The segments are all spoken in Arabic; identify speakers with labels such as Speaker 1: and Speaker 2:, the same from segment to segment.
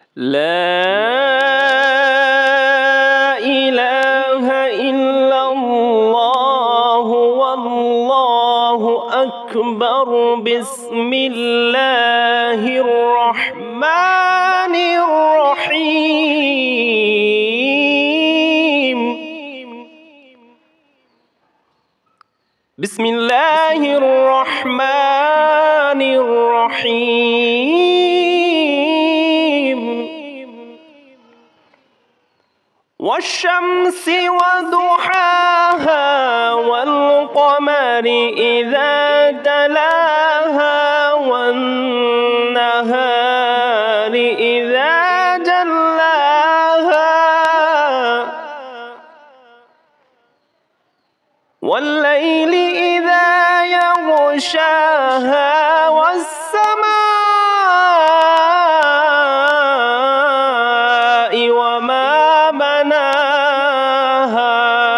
Speaker 1: لا إله إلا الله والله أكبر. بسم الله الرحمن الرحيم. بسم الله الرحمن الرحيم. والشمس وضحاها والقمر إذا تلاها والنهار إذا جلاها والليل إذا يغشاها والسماء وما بناها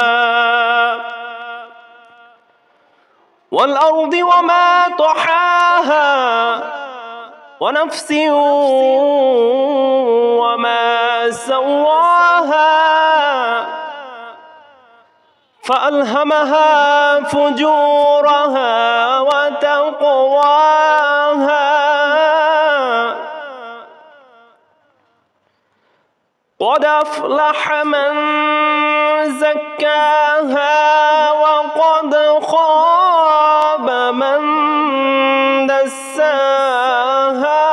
Speaker 1: والأرض وما طحاها ونفس وما سواها فألهمها فجورها وتقواها. قد أفلح من زكاها وقد خاب من دساها.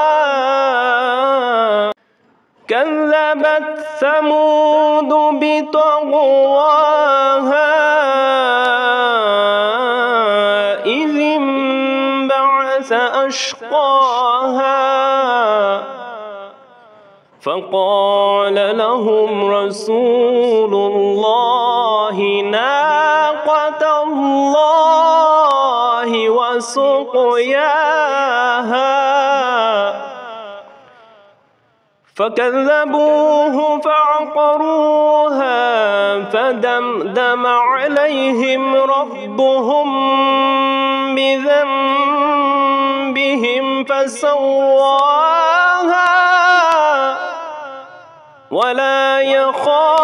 Speaker 1: كذبت ثمود بطغواها إذ انبعث أشقاها فقال لهم رسول الله ناقة الله وسقياها فكذبوه فعقروها فدمدم عليهم ربهم بذنبهم فسواها ولا يخاف